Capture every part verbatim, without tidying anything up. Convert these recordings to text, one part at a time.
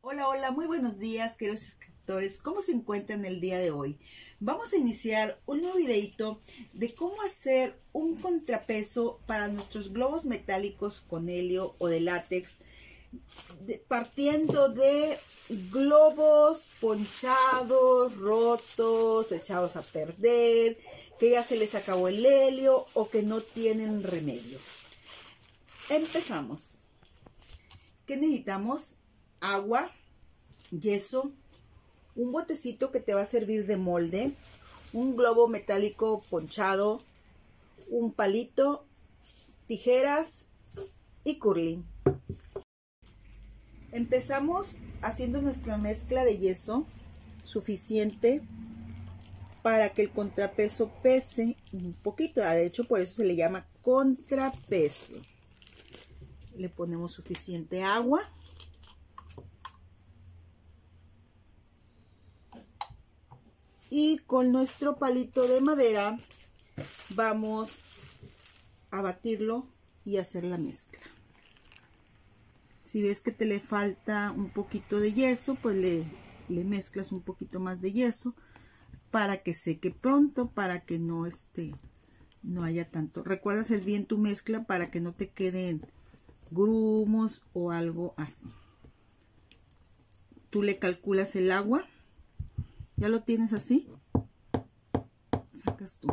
Hola, hola, muy buenos días, queridos suscriptores. ¿Cómo se encuentran el día de hoy? Vamos a iniciar un nuevo videito de cómo hacer un contrapeso para nuestros globos metálicos con helio o de látex, de, partiendo de globos ponchados, rotos, echados a perder, que ya se les acabó el helio o que no tienen remedio. Empezamos. ¿Qué necesitamos? Agua, yeso, un botecito que te va a servir de molde, un globo metálico ponchado, un palito, tijeras y curling. Empezamos haciendo nuestra mezcla de yeso suficiente para que el contrapeso pese un poquito. De hecho, por eso se le llama contrapeso. Le ponemos suficiente agua. Y con nuestro palito de madera vamos a batirlo y hacer la mezcla. Si ves que te le falta un poquito de yeso, pues le, le mezclas un poquito más de yeso para que seque pronto, para que no, este, no haya tanto. Recuerda hacer bien tu mezcla para que no te queden grumos o algo así. Tú le calculas el agua. ¿Ya lo tienes así? Sacas tu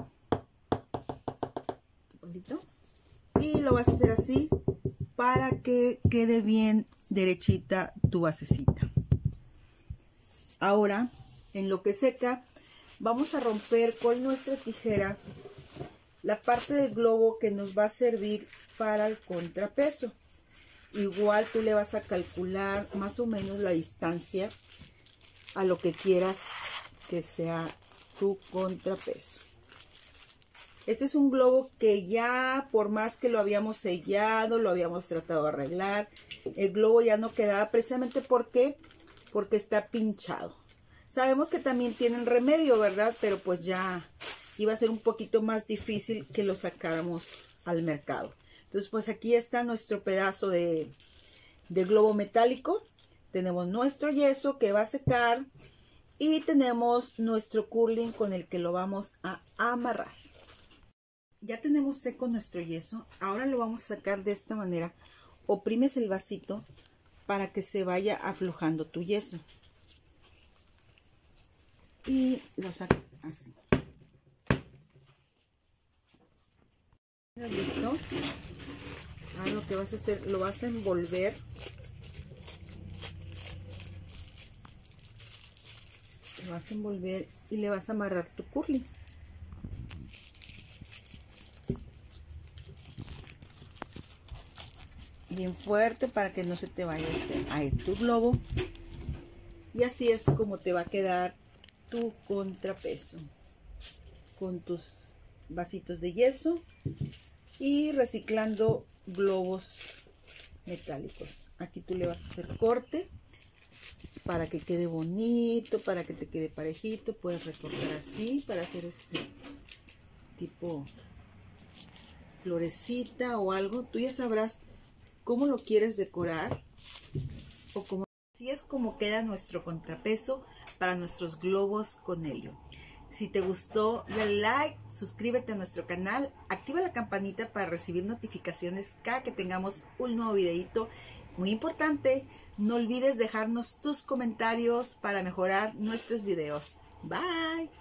palito y lo vas a hacer así para que quede bien derechita tu basecita. Ahora, en lo que seca, vamos a romper con nuestra tijera la parte del globo que nos va a servir para el contrapeso. Igual tú le vas a calcular más o menos la distancia a lo que quieras que sea tu contrapeso. Este es un globo que ya, por más que lo habíamos sellado, lo habíamos tratado de arreglar, el globo ya no quedaba, precisamente porque porque está pinchado. Sabemos que también tienen remedio, ¿verdad? Pero pues ya iba a ser un poquito más difícil que lo sacáramos al mercado. Entonces pues aquí está nuestro pedazo de, de globo metálico. Tenemos nuestro yeso que va a secar. Y tenemos nuestro curling con el que lo vamos a amarrar. Ya tenemos seco nuestro yeso. Ahora lo vamos a sacar de esta manera. Oprimes el vasito para que se vaya aflojando tu yeso. Y lo sacas así. ¿Listo? Ahora lo que vas a hacer, lo vas a envolver. Lo vas a envolver y le vas a amarrar tu curling. Bien fuerte para que no se te vaya a ir tu globo. Y así es como te va a quedar tu contrapeso. Con tus vasitos de yeso y reciclando globos metálicos. Aquí tú le vas a hacer corte para que quede bonito, para que te quede parejito. Puedes recortar así para hacer este tipo florecita o algo. Tú ya sabrás cómo lo quieres decorar o cómo. Así es como queda nuestro contrapeso para nuestros globos con helio. Si te gustó, dale like, suscríbete a nuestro canal, activa la campanita para recibir notificaciones cada que tengamos un nuevo videito. Muy importante, no olvides dejarnos tus comentarios para mejorar nuestros videos. Bye.